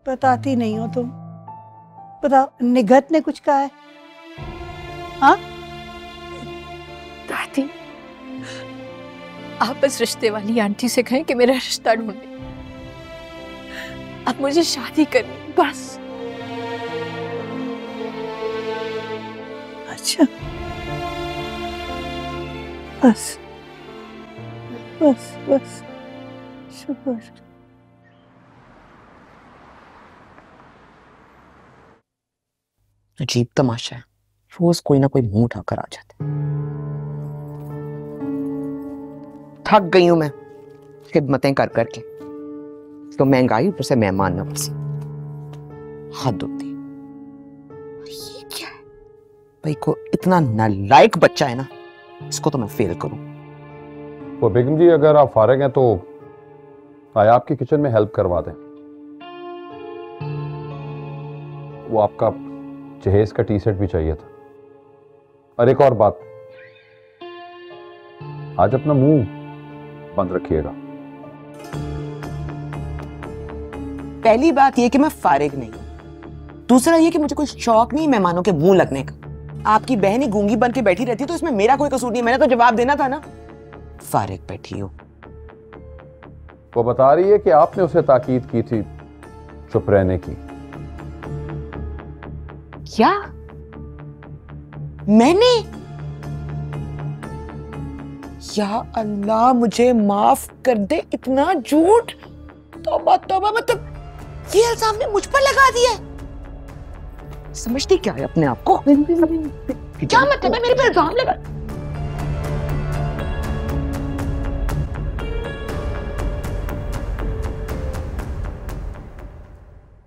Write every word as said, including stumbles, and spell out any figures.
बताती नहीं हो तुम। बताओ, निगत ने कुछ कहा है? हाँ दादी, आप बस रिश्ते वाली आंटी से कहें कि मेरा रिश्ता ढूंढे। अब मुझे शादी करनी बस। अच्छा, बस बस बस, शुक्र। अजीब तमाशा है, रोज कोई ना कोई मुंह उठाकर आ जाता है। थक गई हूं मैं खिदमतें कर करके, तो महंगाई ऊपर से मेहमान नवाजी, हद होती है। ये क्या है भाई, को इतना नालायक बच्चा है ना, इसको तो मैं फेल करूं। वो बेगम जी, अगर आप फारिग हैं तो आए आपकी किचन में हेल्प करवा दें। वो आपका जहेज का टी सेट भी चाहिए था। और एक और बात, आज अपना मुंह बंद रखिएगा। पहली बात यह कि मैं फारिग नहीं हूं, दूसरा यह कि मुझे कोई शौक नहीं मेहमानों के मुंह लगने का। आपकी बहन ही गूंगी बन के बैठी रहती तो इसमें मेरा कोई कसूर नहीं, मैंने तो जवाब देना था ना। फारिग बैठी हो। वो बता रही है कि आपने उसे ताकीद की थी चुप रहने की। क्या मैंने? या अल्लाह मुझे माफ कर दे, इतना झूठ। तौबा तौबा, मतलब ये इल्जाम ने मुझ पर लगा दिया। समझती क्या है अपने आप को? क्या मतलब है मेरे पे इल्जाम लगा?